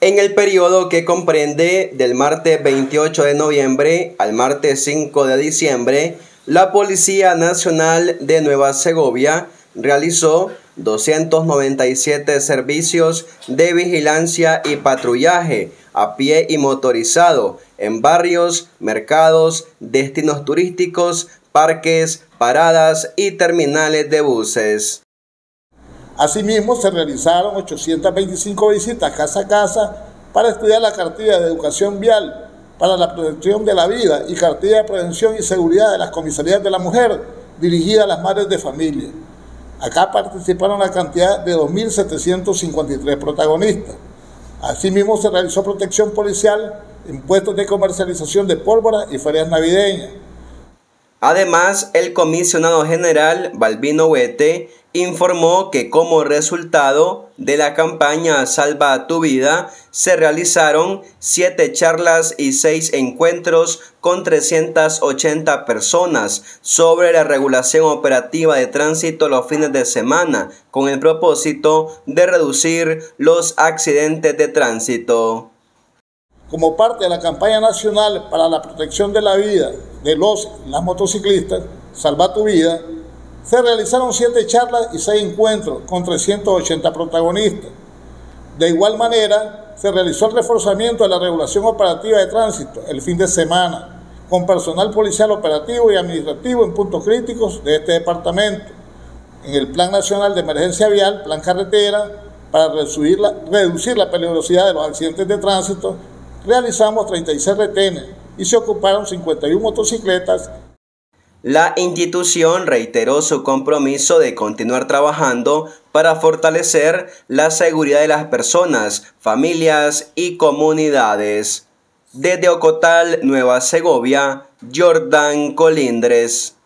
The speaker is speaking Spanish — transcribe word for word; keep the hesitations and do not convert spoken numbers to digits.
En el periodo que comprende del martes veintiocho de noviembre al martes cinco de diciembre, la Policía Nacional de Nueva Segovia realizó doscientos noventa y siete servicios de vigilancia y patrullaje a pie y motorizado en barrios, mercados, destinos turísticos, parques, paradas y terminales de buses. Asimismo, se realizaron ochocientas veinticinco visitas casa a casa para estudiar la cartilla de educación vial para la protección de la vida y cartilla de prevención y seguridad de las comisarías de la mujer dirigida a las madres de familia. Acá participaron la cantidad de dos mil setecientos cincuenta y tres protagonistas. Asimismo, se realizó protección policial en puestos de comercialización de pólvora y ferias navideñas. Además, el comisionado general Balbino Huete informó que como resultado de la campaña Salva tu Vida se realizaron siete charlas y seis encuentros con trescientas ochenta personas sobre la regulación operativa de tránsito los fines de semana con el propósito de reducir los accidentes de tránsito. Como parte de la campaña nacional para la protección de la vida de los y las motociclistas, Salva tu Vida, se realizaron siete charlas y seis encuentros con trescientos ochenta protagonistas. De igual manera, se realizó el reforzamiento de la regulación operativa de tránsito el fin de semana, con personal policial operativo y administrativo en puntos críticos de este departamento. En el Plan Nacional de Emergencia Vial, Plan Carretera, para reducir la, reducir la peligrosidad de los accidentes de tránsito, realizamos treinta y seis retenes y se ocuparon cincuenta y una motocicletas. La institución reiteró su compromiso de continuar trabajando para fortalecer la seguridad de las personas, familias y comunidades. Desde Ocotal, Nueva Segovia, Jordan Colindres.